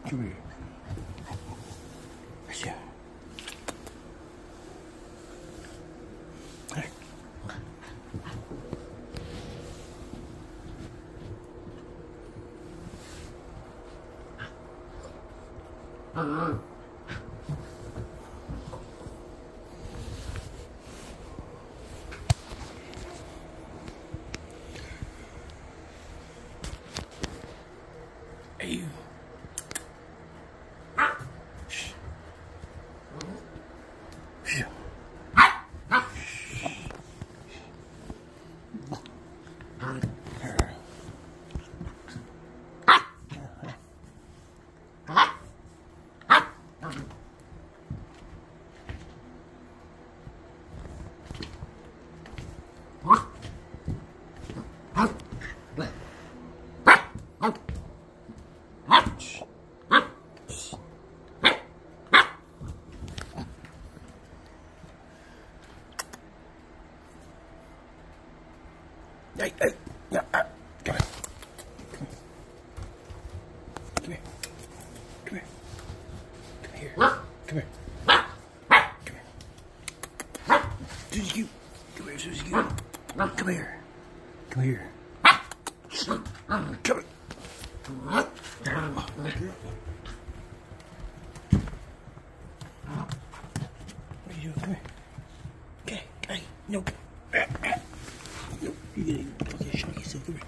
Come here. Yeah. Hey. Hey. Shh. Shh. Hey, hey, yeah, come here. Come here. Come here. Come here. Come here. Come here. Suzy Q. Come here, Suzy Q. Come here. Come here. Come here. What are you doing? Come here. Okay, hey, no. No, you're getting okay, shock yourself. Come here.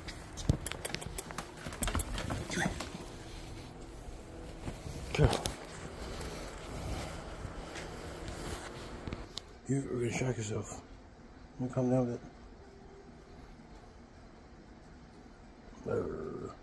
Come here. Go. You're gonna shock yourself. You calm down a bit.